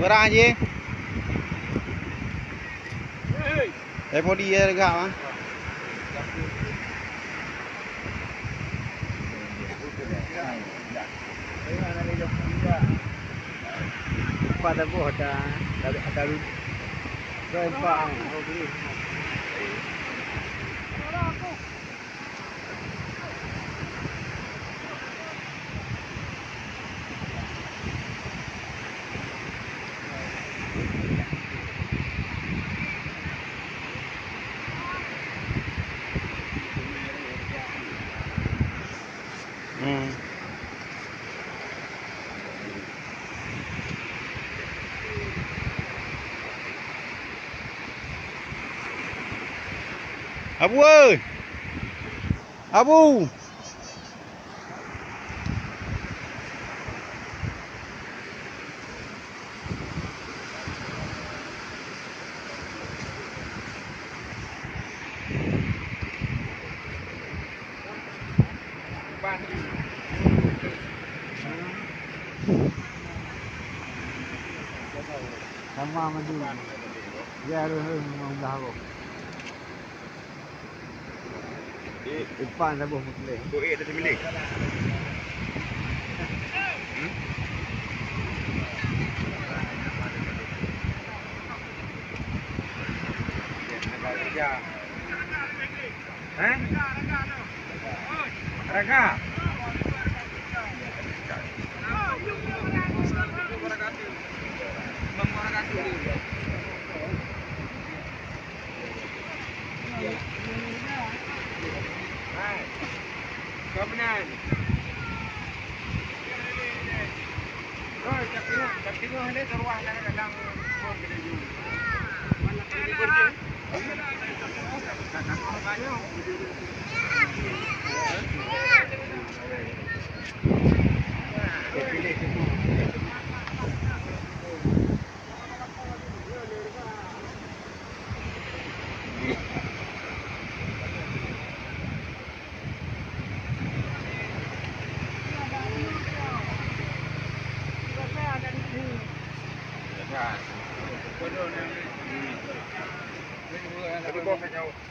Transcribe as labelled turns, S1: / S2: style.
S1: ra gì em mau đi gạo á
S2: pada buah ada rempah.
S1: Abu ơi, Abu.
S2: Sama mandi. Ya memang dah aku. Depan dah buh milih.
S1: Untuk dah milih. Raga. Kapan? Oh, cak tengok ni terwah dalam pun kena jumpa. Mana pergi pergi? Tapi kau jauh.